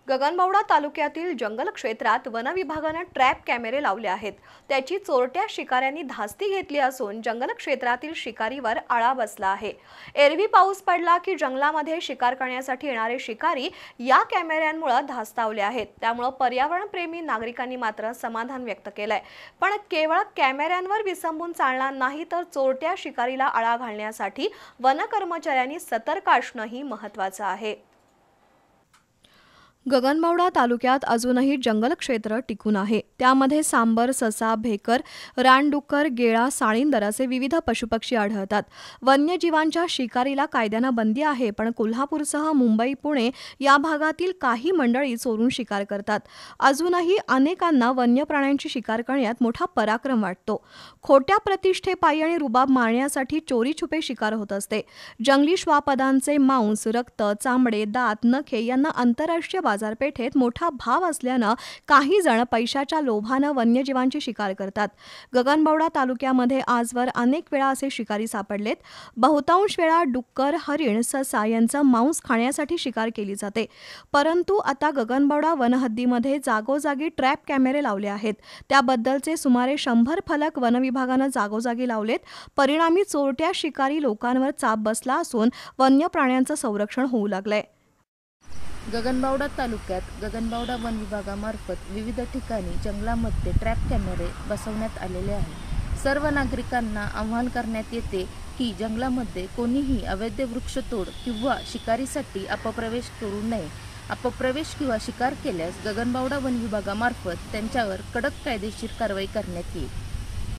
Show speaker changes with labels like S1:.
S1: गगनबावडा तालुक्यातील जंगल क्षेत्रात वन विभागाने ट्रॅप कॅमेरे लावले आहेत। त्याची चोरट्या शिकाऱ्यांनी धास्ती घेतली असून जंगल क्षेत्रातील शिकारीवर आळा बसला आहे। एरवी पाऊस पडला की जंगलामध्ये शिकार करण्यासाठी येणारे शिकारी या कॅमेऱ्यांमुळे धास्तावले आहेत। त्यामुळे पर्यावरण प्रेमी नागरिकांनी मात्र समाधान व्यक्त केलंय। पण केवळ कॅमेऱ्यांवर विसंबून चालणार नाही तर चोरट्या शिकारीला आळा घालण्यासाठी वन कर्मचाऱ्यांनी सतर्क असणंही महत्त्वाचं आहे। गगनबावडा तालुक्यात अजूनही जंगल क्षेत्र टिकून आहे। त्यामध्ये सांबर, ससा, भेकर, रानडुक्कर, गेळा, साळींदर असे विविध पशुपक्षी आढळतात। वन्यजीवांच्या शिकारीला कायद्यानं बंदी आहे, पण कोल्हापूरसह मुंबई, पुणे या भागातील काही मंडळी चोरून शिकार करतात। अजूनही अनेकांना वन्य प्राण्यांची शिकार करण्यात मोठा पराक्रम वाटतो। खोट्या प्रतिष्ठेपायी आणि रुबाब मारण्यासाठी चोरी छुपे शिकार होत असते। जंगली श्वापदांचे मांस, रक्त, चामडे, दात, नखे यांना आंतरराष्ट्रीय बाजारपेठेत मोठा भाव असल्यानं काही जण पैशाच्या लोभानं वन्यजीवांची शिकार करतात। गगनबावडा तालुक्यामध्ये आजवर अनेक वेळा असे शिकारी सापडलेत। बहुतांश वेळा डुक्कर, हरिण, ससा यांचं मांस खाण्यासाठी शिकार केली जाते। परंतु आता गगनबावडा वनहद्दीमध्ये जागोजागी ट्रॅप कॅमेरे लावले आहेत। त्याबद्दलचे सुमारे 100 फलक वन विभागानं जागोजागी लावलेत। परिणामी चोरट्या शिकारी लोकांवर चाप बसला असून वन्य प्राण्यांचं संरक्षण होऊ लागलंय।
S2: गगनबावडा तालुक्यात गगनबावडा वन विभागामार्फत विविध ठिकाणी जंगलामध्ये ट्रॅप कॅमेरे बसवण्यात आलेले आहेत। सर्व नागरिकांना आवाहन करण्यात येते की जंगलामध्ये कोणीही अवैध वृक्षतोड किंवा शिकारीसाठी अपप्रवेश करू नये। अपप्रवेश किंवा शिकार केल्यास गगनबावडा वन विभागामार्फत त्यांच्यावर कडक कायदेशीर कारवाई करण्यात येईल।